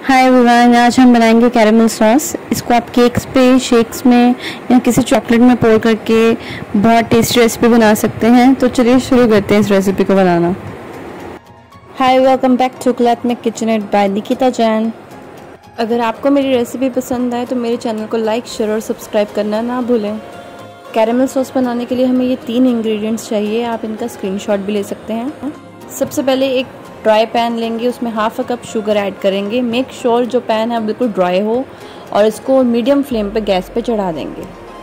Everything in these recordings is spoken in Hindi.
हाय एवरीवन, आज हम बनाएंगे कैरेमल सॉस। इसको आप केक्स पे, शेक्स में या किसी चॉकलेट में पोर करके बहुत टेस्टी रेसिपी बना सकते हैं। तो चलिए शुरू करते हैं इस रेसिपी को बनाना। Hi, welcome back to Kalatmik kitchen by Nikita Jain. अगर आपको मेरी रेसिपी पसंद आए तो मेरे चैनल को लाइक, शेयर और सब्सक्राइब करना ना भूलें। कैरेमल सॉस बनाने के लिए हमें ये 3 इंग्रेडिएंट्स चाहिए। आप इनका स्क्रीनशॉट भी ले सकते हैं। सबसे पहले एक ड्राई पैन लेंगे, उसमें हाफ कप शुगर ऐड करेंगे। मेक श्योर जो पैन है बिल्कुल ड्राई हो और इसको मीडियम फ्लेम पे गैस पे चढ़ा देंगे।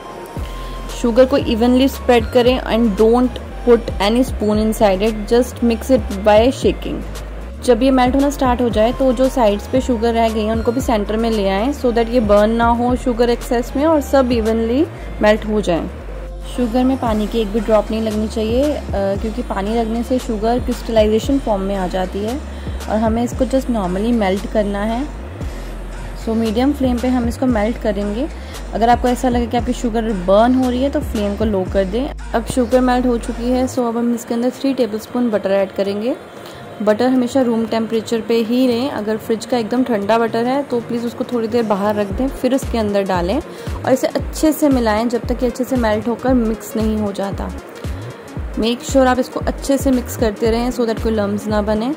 शुगर को इवनली स्प्रेड करें and don't put any spoon inside it, just mix it by shaking. जब ये मेल्ट होना स्टार्ट हो जाए तो जो साइड्स पे शुगर रह गई हैं उनको भी सेंटर में ले आएँ, सो दैट ये बर्न ना हो शुगर एक्सेस में और सब इवनली मेल्ट हो जाएं। शुगर में पानी की एक भी ड्रॉप नहीं लगनी चाहिए, क्योंकि पानी लगने से शुगर क्रिस्टलाइजेशन फॉर्म में आ जाती है और हमें इसको जस्ट नॉर्मली मेल्ट करना है। सो मीडियम फ्लेम पे हम इसको मेल्ट करेंगे। अगर आपको ऐसा लगे कि आपकी शुगर बर्न हो रही है तो फ्लेम को लो कर दें। अब शुगर मेल्ट हो चुकी है, सो अब हम इसके अंदर 3 टेबलस्पून बटर ऐड करेंगे। बटर हमेशा रूम टेम्परेचर पे ही रहें। अगर फ्रिज का एकदम ठंडा बटर है तो प्लीज़ उसको थोड़ी देर बाहर रख दें, फिर उसके अंदर डालें और इसे अच्छे से मिलाएं जब तक कि अच्छे से मेल्ट होकर मिक्स नहीं हो जाता। मेक श्योर आप इसको अच्छे से मिक्स करते रहें सो दैट कोई लम्स ना बने।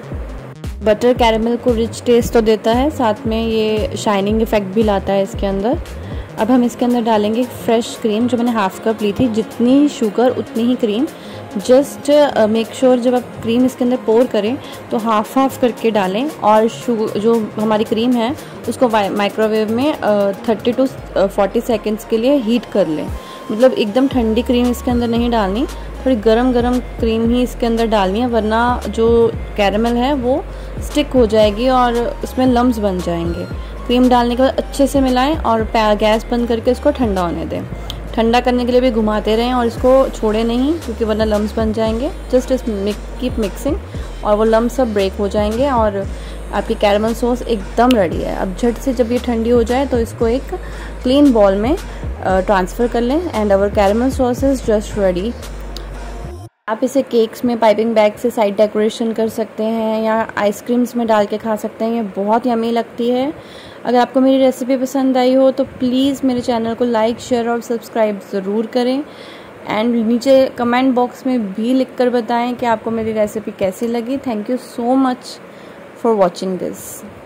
बटर कैरेमल को रिच टेस्ट तो देता है, साथ में ये शाइनिंग इफेक्ट भी लाता है इसके अंदर। अब हम इसके अंदर डालेंगे फ्रेश क्रीम, जो मैंने हाफ कप ली थी। जितनी शुगर उतनी ही क्रीम। जस्ट मेक श्योर जब आप क्रीम इसके अंदर पोर करें तो हाफ करके डालें और जो हमारी क्रीम है उसको माइक्रोवेव में 30 to 40 सेकेंड्स के लिए हीट कर लें। मतलब एकदम ठंडी क्रीम इसके अंदर नहीं डालनी, थोड़ी गरम क्रीम ही इसके अंदर डालनी है, वरना जो कैरेमल है वो स्टिक हो जाएगी और उसमें लम्स बन जाएंगे। क्रीम डालने के बाद अच्छे से मिलाएं और गैस बंद करके इसको ठंडा होने दें। ठंडा करने के लिए भी घुमाते रहें और इसको छोड़े नहीं, क्योंकि वरना लम्स बन जाएंगे। जस्ट कीप मिक्सिंग और वो लम्स सब ब्रेक हो जाएंगे और आपकी कैरेमल सॉस एकदम रेडी है। अब झट से जब ये ठंडी हो जाए तो इसको एक क्लीन बॉल में ट्रांसफ़र कर लें and our caramel sauce is just ready. आप इसे केक्स में पाइपिंग बैग से साइड डेकोरेशन कर सकते हैं या आइसक्रीम्स में डाल के खा सकते हैं। ये बहुत यम्मी लगती है। अगर आपको मेरी रेसिपी पसंद आई हो तो प्लीज़ मेरे चैनल को लाइक, शेयर और सब्सक्राइब ज़रूर करें एंड नीचे कमेंट बॉक्स में भी लिख कर बताएं कि आपको मेरी रेसिपी कैसी लगी। Thank you so much for watching this.